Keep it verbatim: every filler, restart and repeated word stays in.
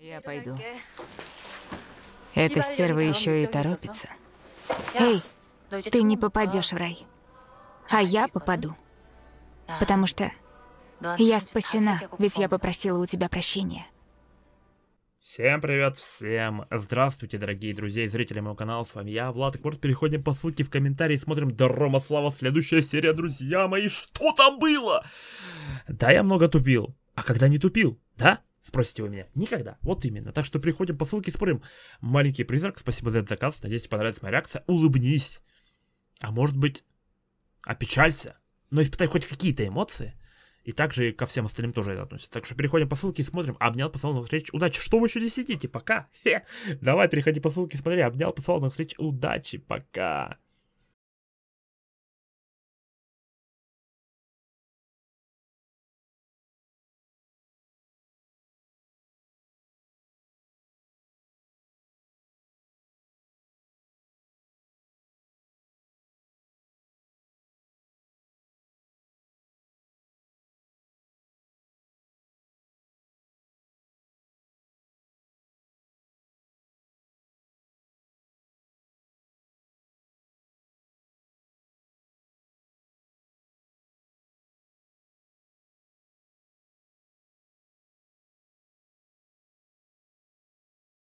Я пойду. Эта стерва еще и торопится. Эй, ты не попадешь в рай. А я попаду. Потому что я спасена, ведь я попросила у тебя прощения. Всем привет, всем здравствуйте, дорогие друзья и зрители моего канала, с вами я, Влад. Вот переходим по ссылке в комментарии, смотрим Дрома Слава, следующая серия, друзья мои, что там было? Да, я много тупил, а когда не тупил, да? Спросите вы меня, никогда, вот именно, так что переходим по ссылке, смотрим. Маленький призрак, спасибо за этот заказ, надеюсь, понравится моя реакция, улыбнись, а может быть, опечалься, но испытай хоть какие-то эмоции. И также ко всем остальным тоже это относится. Так что переходим по ссылке и смотрим. Обнял, послал, на встречу. Удачи. Что вы еще здесь сидите? Пока. Хе. Давай, переходи по ссылке, смотри. Обнял, послал, на встречу. Удачи. Пока.